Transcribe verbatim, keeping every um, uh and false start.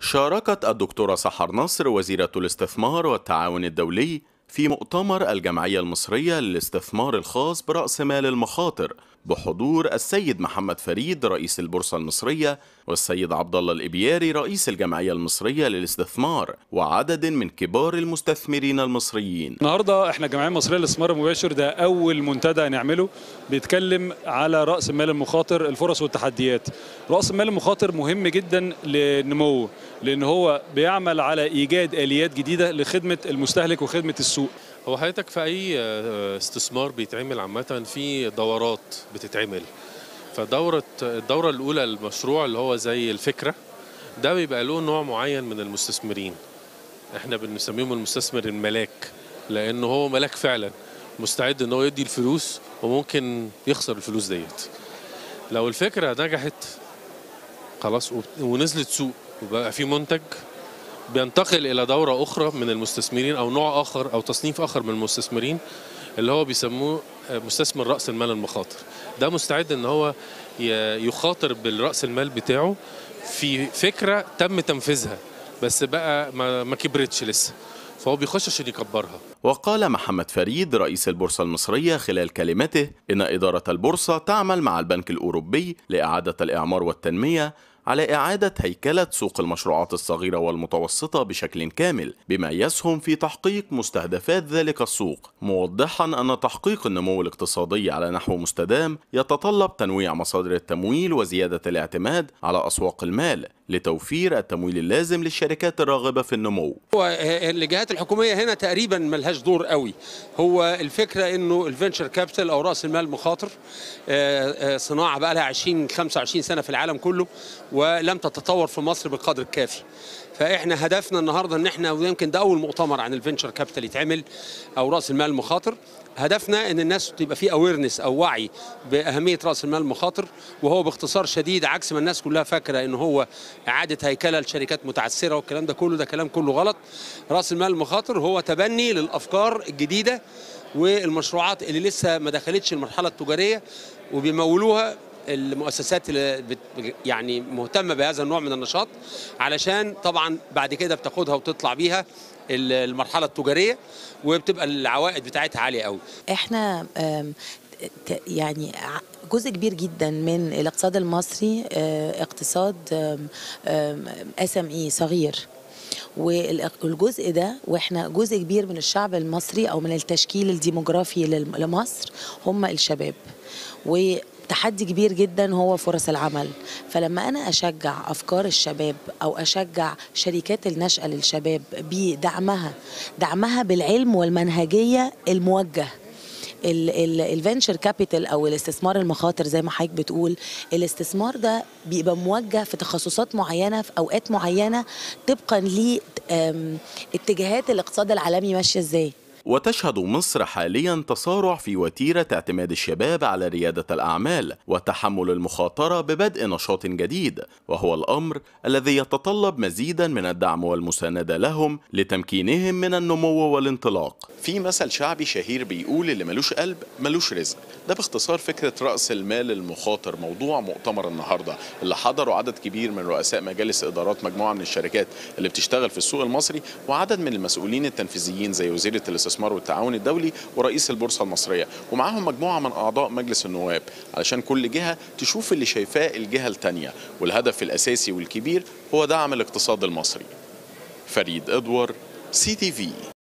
شاركت الدكتورة سحر نصر وزيرة الاستثمار والتعاون الدولي في مؤتمر الجمعية المصرية للاستثمار الخاص برأس مال المخاطر بحضور السيد محمد فريد رئيس البورصة المصرية والسيد عبد الله الإبياري رئيس الجمعية المصرية للاستثمار وعدد من كبار المستثمرين المصريين. النهارده احنا الجمعية المصرية للاستثمار المباشر ده أول منتدى نعمله بيتكلم على رأس مال المخاطر، الفرص والتحديات. رأس مال المخاطر مهم جدا لنموه لأن هو بيعمل على إيجاد آليات جديدة لخدمة المستهلك وخدمة السوق. هو حضرتك في أي استثمار بيتعمل عامة في دورات بتتعمل، فدورة الدورة الأولى المشروع اللي هو زي الفكرة ده بيبقى له نوع معين من المستثمرين، احنا بنسميهم المستثمر الملاك، لأنه هو ملاك فعلا مستعد إن هو يدي الفلوس وممكن يخسر الفلوس ديت. لو الفكرة نجحت خلاص ونزلت سوق وبقى في منتج، بينتقل إلى دورة أخرى من المستثمرين أو نوع آخر أو تصنيف آخر من المستثمرين اللي هو بيسموه مستثمر رأس المال المخاطر. ده مستعد إن هو يخاطر بالرأس المال بتاعه في فكرة تم تنفيذها بس بقى ما كبرتش لسه، فهو بيخش عشان يكبرها. وقال محمد فريد رئيس البورصة المصرية خلال كلمته إن إدارة البورصة تعمل مع البنك الأوروبي لإعادة الإعمار والتنمية على إعادة هيكلة سوق المشروعات الصغيرة والمتوسطة بشكل كامل بما يسهم في تحقيق مستهدفات ذلك السوق، موضحا أن تحقيق النمو الاقتصادي على نحو مستدام يتطلب تنويع مصادر التمويل وزيادة الاعتماد على أسواق المال لتوفير التمويل اللازم للشركات الراغبة في النمو. هو الجهات الحكومية هنا تقريبا ملهاش دور قوي، هو الفكرة انه الفينشر كابيتال او رأس المال المخاطر صناعة بقى لها عشرين خمسة وعشرين سنة في العالم كله ولم تتطور في مصر بالقدر الكافي. فاحنا هدفنا النهارده ان احنا، ويمكن ده اول مؤتمر عن الفينشر كابيتال يتعمل او راس المال المخاطر، هدفنا ان الناس تبقى في اويرنس او وعي باهميه راس المال المخاطر، وهو باختصار شديد عكس ما الناس كلها فاكره ان هو اعاده هيكله لشركات متعثره والكلام ده كله، ده كلام كله غلط. راس المال المخاطر هو تبني للافكار الجديده والمشروعات اللي لسه ما دخلتش المرحله التجاريه وبيمولوها المؤسسات اللي يعني مهتمه بهذا النوع من النشاط، علشان طبعا بعد كده بتاخدها وتطلع بيها المرحله التجاريه وبتبقى العوائد بتاعتها عاليه قوي. احنا يعني جزء كبير جدا من الاقتصاد المصري اقتصاد اس ام اي صغير، والجزء ده واحنا جزء كبير من الشعب المصري او من التشكيل الديموغرافي لمصر هم الشباب، و تحدي كبير جدا هو فرص العمل. فلما أنا أشجع أفكار الشباب أو أشجع شركات النشأة للشباب بدعمها دعمها بالعلم والمنهجية الموجه، الفينشر كابيتال او الاستثمار المخاطر زي ما حضرتك بتقول، الاستثمار ده بيبقى موجه في تخصصات معينه في اوقات معينه طبقا لاتجاهات الاقتصاد العالمي ماشيه ازاي. وتشهد مصر حاليا تسارع في وتيرة اعتماد الشباب على ريادة الأعمال وتحمل المخاطرة ببدء نشاط جديد، وهو الأمر الذي يتطلب مزيدا من الدعم والمساندة لهم لتمكينهم من النمو والانطلاق. في مثل شعبي شهير بيقول اللي ملوش قلب ملوش رزق. ده باختصار فكرة رأس المال المخاطر، موضوع مؤتمر النهاردة اللي حضروا عدد كبير من رؤساء مجالس إدارات مجموعة من الشركات اللي بتشتغل في السوق المصري، وعدد من المسؤولين التنفيذيين زي وزيرة الاستثمار والتعاون الدولي ورئيس البورصة المصرية، ومعاهم مجموعة من أعضاء مجلس النواب، علشان كل جهة تشوف اللي شايفاه الجهة التانية، والهدف الأساسي والكبير هو دعم الاقتصاد المصري. فريد إدوار، سي تي في.